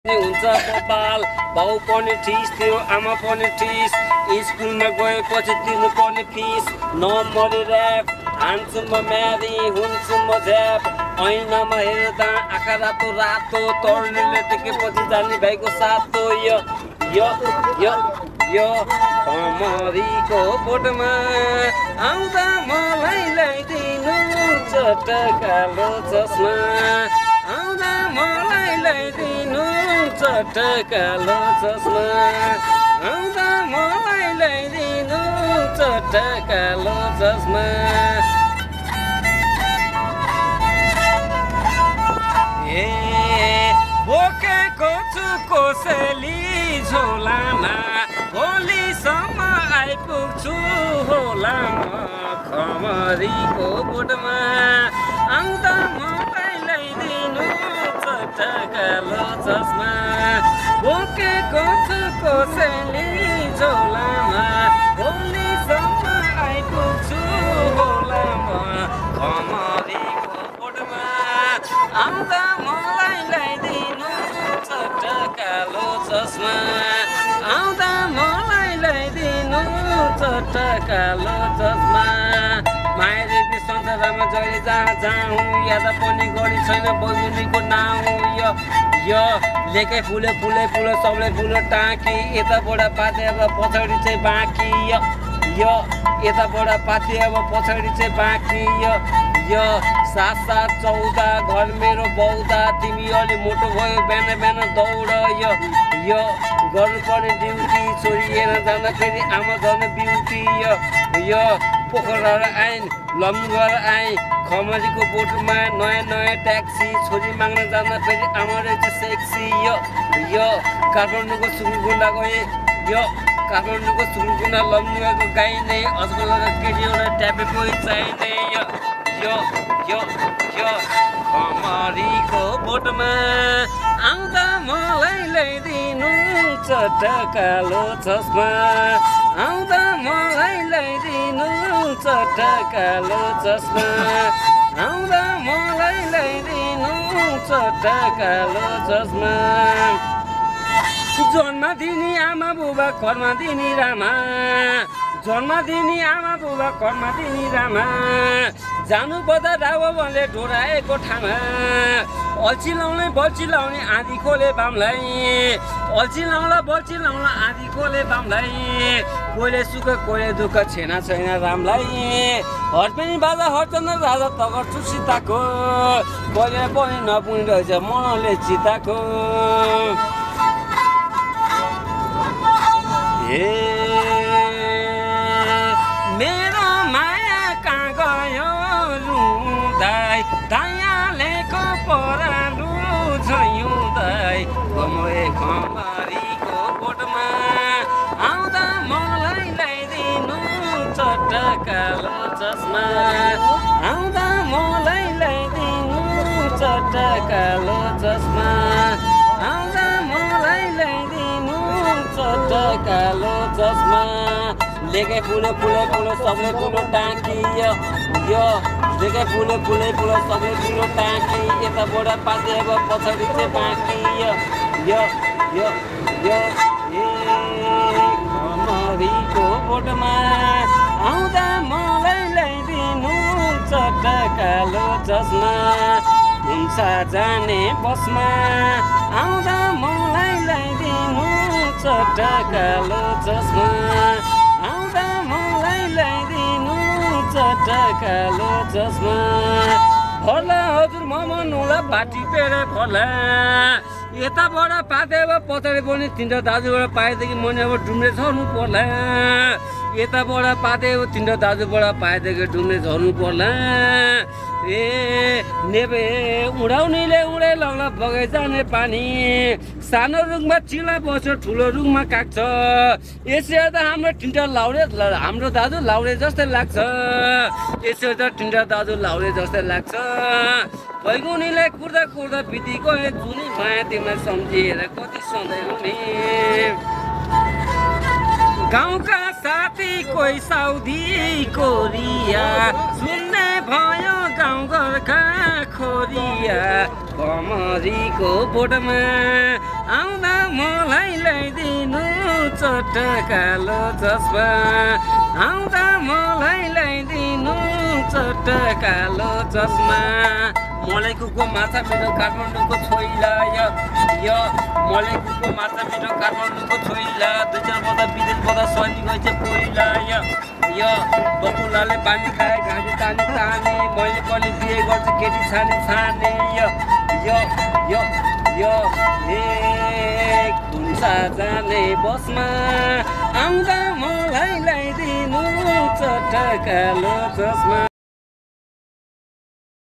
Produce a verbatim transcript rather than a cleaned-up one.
हुन्छ कपाल बाउ पनि ठिस थियो आमा पनि ठिस स्कुलमा गएपछि तिर्नुपर्ने फिस नम्बरी ऱ्याप हान्छु म म्यारी हुन्छु म झ्याप ऐनामा हेर्दा आँखा रातो रातो तरुणीले देखेपछि जाने भाइको सातो यो यो यो यो कमरीको बोटमा आउँदा मलाई ल्याइदिनु चटकालो चस्मा आउँदा मलाई ल्याइदिनु चटकालो चस्मा आउँदा मलाई ल्याइदिनु चटकालो चस्मा ए बोकेको छु कोसेली झोलामा भोलिसम्म आइपुग्छु होला म कमरीको बोटमा आउँदा मलाई ल्याइदिनु चटकालो चस्मा बोकेको छु कोसेली झोलामा भोलिसम्म आइपुग्छु होला म कमरीको बोटमा आउँदा मलाई ल्याइदिनु चटकालो चस्मा आउँदा मलाई ल्याइदिनु चटकालो चस्मा माइरेकी संसारमा जहिले जहाँ जाउँ याद पनि गरी छैन बहिनीको नाउँ यो यो लेकै फुले फुले फुले सबले फुलो टाँकी यताबाट पाते अब पछाडि चाहिँ बाँकी यो यो यताबाट पाते अब पछाडि चाहिँ बाँकी यो यो सात सात चौध घर मेरो बौदा तिमी अलि मोटो भयो बिहान बिहान दौड यो यो गर्नुपर्ने ड्युटी छोरी हेर जाँदा फेरि आमा झन् ब्युटी यो यो पोखरा आइन् लम्बु गरेर आएँ खमरीको बोटमा नयाँ नयाँ ट्याक्सी छोरी माग्न जाँदा फेरि आमा रहेछ सेक्सी यो यो काठमाडौँको सुकुरकुण्डा गएँ यो काठमाडौँको सुकुरकुण्डा लम्बु गएको गाइने अजकलका केटीहरूलाई ट्यापेको चाहिने यो यो यो यो कमरीको बोटमा आउँदा मलाई ल्याइदिनु चटकालो चस्मा आउँदा मलाई ल्याइदिनु चटकालो चस्मा आउँदा मलाई ल्याइदिनु चटकालो चस्मा जन्म दिने आमा बुबा कर्म दिने रामा जन्म दिने आमा बुबा कर्म दिने रामा जानु पर्दा डाबोले डोराएको ठाउँमा अल्छी लाउने बल्छी लाउने आँधी खोले बामलाई अल्छी लाउला बल्छी लाउला आँधी खोले बामलाई कोले सुख कोले दुःख छेना छैन रामलाई हर्पेनी बाजा हर्चन राजा तगर छु सीताको कोले पनि नपुग्ने रहेछ मनले चिताको ए मेरो माया कहाँ गयो रुँदै दायालेको परालु झैँदै कमरे कमरीको बोटमा आउँदा मलाई ल्याइदिनु चटकालो चस्मा आउँदा मलाई ल्याइदिनु चटकालो चस्मा आउँदा मलाई ल्याइदिनु चटकालो चस्मा लेकै फुले फुले फुले सबले फुलो टाँकी यो यो लेकै फुले फुले फुले सबले फुलो टाँकी यताबाट पाते अब पछाडि चाहिँ बाँकी यो यो यो यो ए कमरीको बोटमा आउँदा मलाई ल्याइदिनु चटकालो चस्मा हुन्छ जाने बसमा आउँदा मलाई ल्याइदिनु चटकालो चस्मा आउँदा मलाई ल्याइदिनु चटकालो चस्मा फला हजुर ममन होला बाटी पेरे फला यताबाट पाते अब पछाडि पनि तिनवटा दाजुबाट पाएदेखि मैले अब डुम्रे झर्नु पर्ला यताबाट पाते अब तिनवटा दाजुबाट पाएदेखि डुम्रे झर्नु पर्ला ए नेबे उडाउनेले उडाइ लग्ला बगाइ जाने पानी सानो रुखमा चिला बस्छ ठुलो रुखमा काट्छ यसो हेर्दा हाम्रो तिनवटा लाउरे हाम्रो दाजु लाउरे जस्तै लाग्छ यसो हेर्दा तिनवटा दाजु लाउरे जस्तै लाग्छ बैगुनीले कुर्दा कुर्दा बिति गए जुनी माया तिमीलाई सम्झिएर कति सधैँ हुने गाउँका साथी कोही साउदी कोरिया सुन्ने भयो गाउँघरका खोरिया कमरीको बोटमा चटकालो चस्मा आउँदा मलाई ल्याइदिनु चटकालो चस्मा मलेकुको माछा मिठो काठमाडौँको छोइला य मलेकुको माछा मिठो काठमाडौँको छोइला दुई चार बदा विदेश बदा सनी गएछ पहिला य बकुलाले पानी खाए घाँटी तानी तानी मैले पनि बिहे गर्छु केटी छाने छाने य य य य हे कुन्सा जाने बसमा आउँदा मलाई ल्याइदिनु चटकालो चस्मा